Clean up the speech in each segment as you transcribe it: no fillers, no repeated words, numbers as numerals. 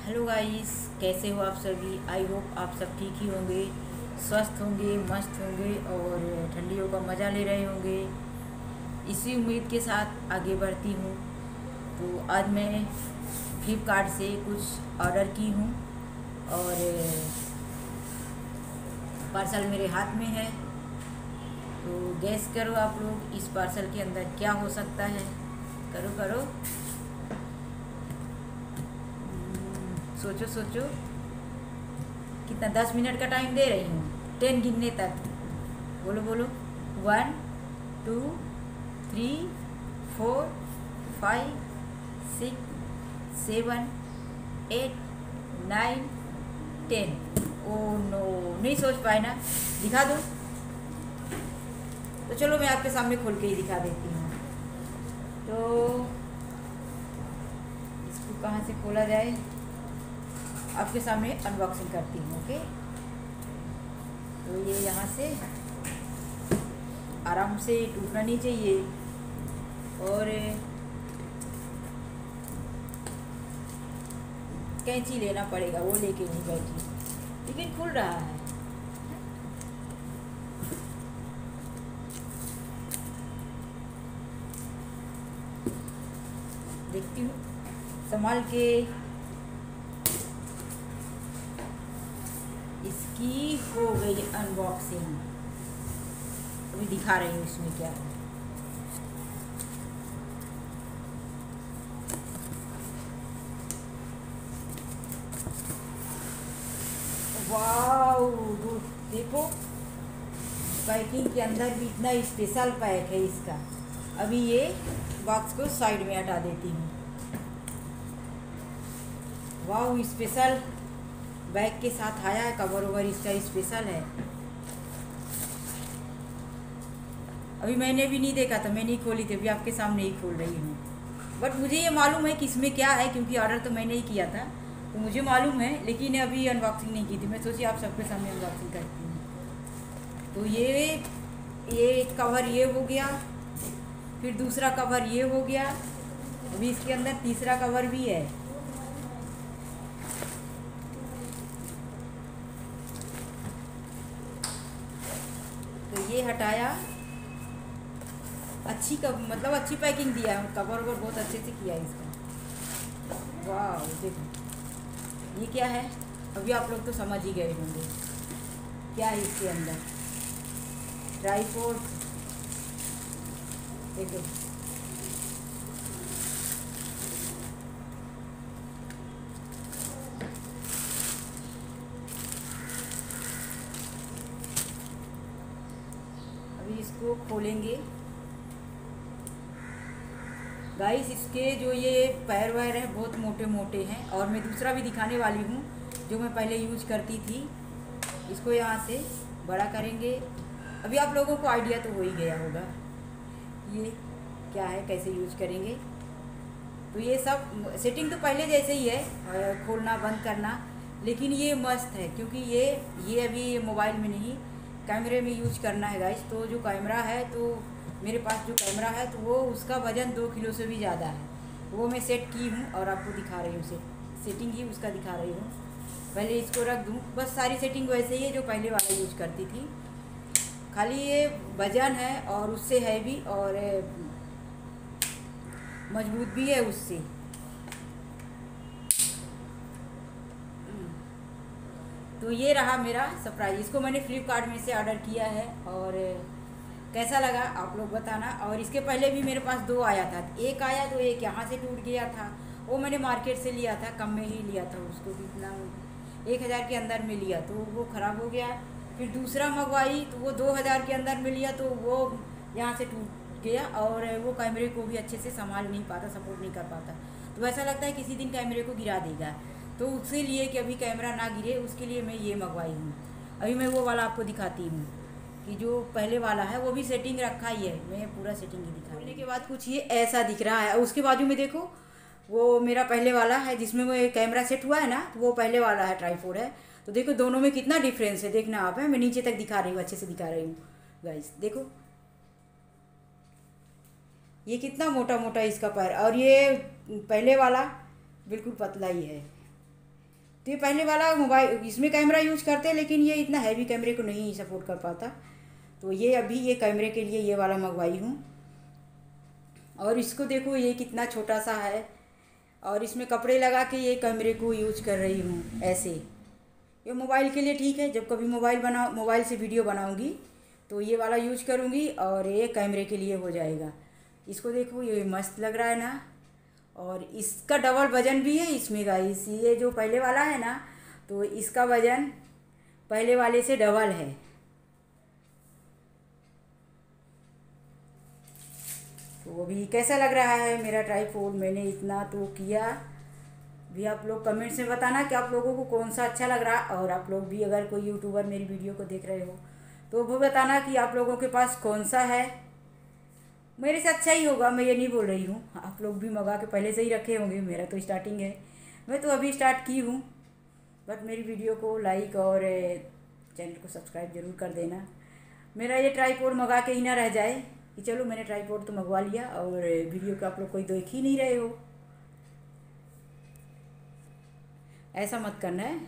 Hello guys, कैसे हो आप सभी। आई होप आप सब ठीक ही होंगे, स्वस्थ होंगे, मस्त होंगे और ठंडियों का मज़ा ले रहे होंगे। इसी उम्मीद के साथ आगे बढ़ती हूँ। तो आज मैं फ्लिपकार्ट से कुछ ऑर्डर की हूँ और पार्सल मेरे हाथ में है। तो गैस करो आप लोग, इस पार्सल के अंदर क्या हो सकता है। करो करो, सोचो सोचो। कितना, 10 मिनट का टाइम दे रही हूँ 10 गिनने तक। बोलो बोलो। 1 2 3 4 5 6 7 8 9 10। ओ नो, नहीं सोच पाए ना। दिखा दो। तो चलो मैं आपके सामने खोल के ही दिखा देती हूँ। तो इसको कहाँ से खोला जाए, आपके सामने अनबॉक्सिंग करती हूँ। ओके, तो ये यहाँ से आराम से टूटना नहीं चाहिए। और कैंची लेना पड़ेगा, वो लेके नहीं बैठी, लेकिन खुल रहा है। देखती हूँ संभाल के। इसकी हो गई अनबॉक्सिंग। अभी दिखा रही हूँ इसमें क्या है। वाओ, देखो पैकिंग के अंदर भी इतना स्पेशल पैक है इसका। अभी ये बॉक्स को साइड में हटा देती हूँ। वाओ, स्पेशल बैग के साथ आया है। कवर ओवर इसका स्पेशल है। अभी मैंने भी नहीं देखा था, मैं नहीं खोली थी, अभी आपके सामने ही खोल रही हूँ। बट मुझे ये मालूम है कि इसमें क्या है, क्योंकि ऑर्डर तो मैंने ही किया था, तो मुझे मालूम है। लेकिन अभी अनबॉक्सिंग नहीं की थी, मैं सोची आप सबके सामने अनबॉक्सिंग करती हूँ। तो ये कवर ये हो गया, फिर दूसरा कवर ये हो गया, अभी इसके अंदर तीसरा कवर भी है। तो ये हटाया। मतलब अच्छी पैकिंग दिया है, कवर ववर बहुत अच्छे से किया है इसका। वाह, देखो ये क्या है। अभी आप लोग तो समझ ही गए होंगे क्या है इसके अंदर। ट्राईपोड, देखो अभी इसको खोलेंगे गाइस। इसके जो ये पैर वैर हैं बहुत मोटे मोटे हैं, और मैं दूसरा भी दिखाने वाली हूँ जो मैं पहले यूज करती थी। इसको यहाँ से बड़ा करेंगे। अभी आप लोगों को आइडिया तो हो ही गया होगा ये क्या है, कैसे यूज करेंगे। तो ये सब सेटिंग तो पहले जैसे ही है, खोलना बंद करना। लेकिन ये मस्त है, क्योंकि ये अभी मोबाइल में नहीं, कैमरे में यूज करना है गाइस। तो जो कैमरा है, तो मेरे पास जो कैमरा है, तो वो उसका वज़न 2 किलो से भी ज़्यादा है। वो मैं सेट की हूँ और आपको दिखा रही हूँ। सेटिंग ही उसका दिखा रही हूँ। पहले इसको रख दूँ, बस सारी सेटिंग वैसे ही है जो पहले वाला यूज करती थी। खाली ये वजन है और उससे है भी, और मजबूत भी है उससे। तो ये रहा मेरा सरप्राइज। इसको मैंने फ्लिपकार्ट में से ऑर्डर किया है, और कैसा लगा आप लोग बताना। और इसके पहले भी मेरे पास 2 आया था। एक आया तो एक यहाँ से टूट गया था, वो मैंने मार्केट से लिया था, कम में ही लिया था उसको, कितना 1,000 के अंदर में लिया, तो वो ख़राब हो गया। फिर दूसरा मंगवाई तो वो 2,000 के अंदर में लिया, तो वो यहाँ से टूट गया, और वो कैमरे को भी अच्छे से संभाल नहीं पाता, सपोर्ट नहीं कर पाता। तो ऐसा लगता है किसी दिन कैमरे को गिरा देगा। तो उसके लिए कि अभी कैमरा ना गिरे, उसके लिए मैं ये मंगवाई हूँ। अभी मैं वो वाला आपको दिखाती हूँ कि जो पहले वाला है वो भी सेटिंग रखा ही है, मैं पूरा सेटिंग ही दिखा। खोलने के बाद कुछ ये ऐसा दिख रहा है। उसके बाजू में देखो, वो मेरा पहले वाला है जिसमें वो कैमरा सेट हुआ है ना, तो वो पहले वाला है, ट्राईपोड है। तो देखो दोनों में कितना डिफरेंस है, देखना आप है। मैं नीचे तक दिखा रही हूँ, अच्छे से दिखा रही हूँ गाइस। देखो ये कितना मोटा मोटा इसका पैर, और ये पहले वाला बिल्कुल पतला ही है। तो ये पहले वाला मोबाइल इसमें कैमरा यूज करते हैं, लेकिन ये इतना हैवी कैमरे को नहीं सपोर्ट कर पाता। तो ये अभी ये कैमरे के लिए ये वाला मंगवाई हूँ। और इसको देखो ये कितना छोटा सा है, और इसमें कपड़े लगा के ये कैमरे को यूज कर रही हूँ ऐसे। ये मोबाइल के लिए ठीक है, जब कभी मोबाइल से वीडियो बनाऊँगी तो ये वाला यूज करूँगी और ये कैमरे के लिए हो जाएगा। इसको देखो ये मस्त लग रहा है ना। और इसका डबल वज़न भी है इसमें गाइस। ये जो पहले वाला है ना, तो इसका वज़न पहले वाले से डबल है। तो अभी कैसा लग रहा है मेरा ट्राइपॉड, मैंने इतना तो किया भी। आप लोग कमेंट्स में बताना कि आप लोगों को कौन सा अच्छा लग रहा है। और आप लोग भी अगर कोई यूट्यूबर मेरी वीडियो को देख रहे हो तो वो बताना कि आप लोगों के पास कौन सा है। मेरे से अच्छा ही होगा, मैं ये नहीं बोल रही हूँ। आप लोग भी मंगा के पहले से ही रखे होंगे, मेरा तो स्टार्टिंग है, मैं तो अभी स्टार्ट की हूँ। बट मेरी वीडियो को लाइक और चैनल को सब्सक्राइब ज़रूर कर देना। मेरा ये ट्राइपॉड मंगा के ही ना रह जाए कि चलो मैंने ट्राइपॉड तो मंगवा लिया और वीडियो को आप लोग कोई देख ही नहीं रहे हो। ऐसा मत करना है।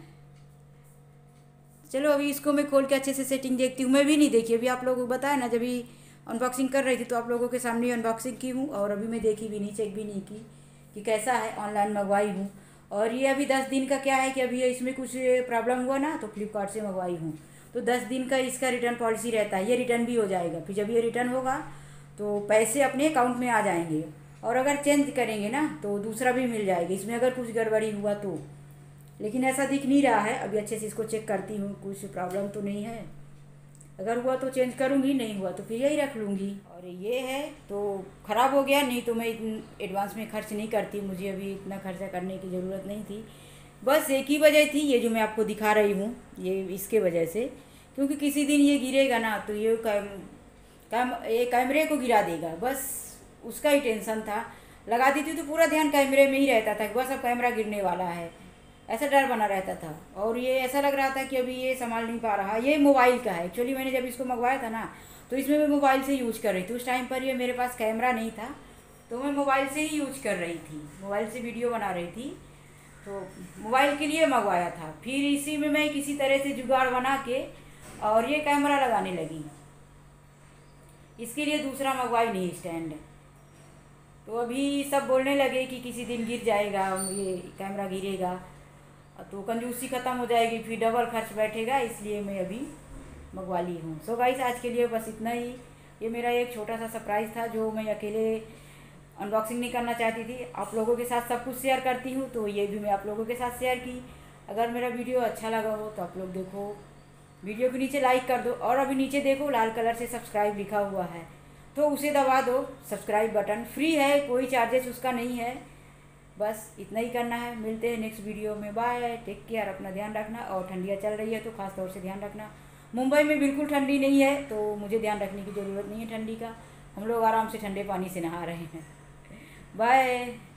चलो अभी इसको मैं खोल के अच्छे से सेटिंग देखती हूँ। मैं भी नहीं देखी अभी, आप लोगों को बताया ना, जब भी अनबॉक्सिंग कर रही थी तो आप लोगों के सामने अनबॉक्सिंग की हूँ। और अभी मैं देखी भी नहीं, चेक भी नहीं की कि कैसा है। ऑनलाइन मंगवाई हूँ और ये अभी 10 दिन का क्या है कि अभी इसमें कुछ प्रॉब्लम हुआ ना, तो फ्लिपकार्ट से मंगवाई हूँ। तो 10 दिन का इसका रिटर्न पॉलिसी रहता है, ये रिटर्न भी हो जाएगा। फिर जब ये रिटर्न होगा तो पैसे अपने अकाउंट में आ जाएंगे। और अगर चेंज करेंगे ना तो दूसरा भी मिल जाएगा इसमें, अगर कुछ गड़बड़ी हुआ तो। लेकिन ऐसा दिख नहीं रहा है, अभी अच्छे से इसको चेक करती हूँ, कुछ प्रॉब्लम तो नहीं है। अगर हुआ तो चेंज करूँगी, नहीं हुआ तो फिर यही रख लूँगी। और ये है तो ख़राब हो गया, नहीं तो मैं एडवांस में खर्च नहीं करती, मुझे अभी इतना खर्चा करने की ज़रूरत नहीं थी। बस एक ही वजह थी, ये जो मैं आपको दिखा रही हूँ, ये इसके वजह से, क्योंकि किसी दिन ये गिरेगा ना तो ये कैमरे को गिरा देगा, बस उसका ही टेंशन था। लगा दी थी तो पूरा ध्यान कैमरे में ही रहता था, बस अब कैमरा गिरने वाला है, ऐसा डर बना रहता था। और ये ऐसा लग रहा था कि अभी ये संभाल नहीं पा रहा। ये मोबाइल का है एक्चुअली, मैंने जब इसको मंगवाया था ना तो इसमें मैं मोबाइल से यूज कर रही थी। उस टाइम पर ये मेरे पास कैमरा नहीं था तो मैं मोबाइल से ही यूज कर रही थी, मोबाइल से वीडियो बना रही थी। तो मोबाइल के लिए मंगवाया था, फिर इसी में मैं किसी तरह से जुगाड़ बना के और ये कैमरा लगाने लगी। इसके लिए दूसरा मंगवाई नहीं स्टैंड। तो अभी सब बोलने लगे कि किसी दिन गिर जाएगा, ये कैमरा गिरेगा तो कंजूसी ख़त्म हो जाएगी, फिर डबल खर्च बैठेगा, इसलिए मैं अभी मंगवा ली हूँ। सो गाइस आज के लिए बस इतना ही। ये मेरा एक छोटा सा सरप्राइज़ था जो मैं अकेले अनबॉक्सिंग नहीं करना चाहती थी, आप लोगों के साथ सब कुछ शेयर करती हूँ, तो ये भी मैं आप लोगों के साथ शेयर की। अगर मेरा वीडियो अच्छा लगा हो तो आप लोग देखो, वीडियो के नीचे लाइक कर दो, और अभी नीचे देखो लाल कलर से सब्सक्राइब लिखा हुआ है तो उसे दबा दो। सब्सक्राइब बटन फ्री है, कोई चार्जेस उसका नहीं है। बस इतना ही करना है। मिलते हैं नेक्स्ट वीडियो में, बाय, टेक केयर, अपना ध्यान रखना। और ठंडियाँ चल रही है तो ख़ास तौर से ध्यान रखना। मुंबई में बिल्कुल ठंडी नहीं है तो मुझे ध्यान रखने की ज़रूरत नहीं है ठंडी का, हम लोग आराम से ठंडे पानी से नहा रहे हैं। बाय।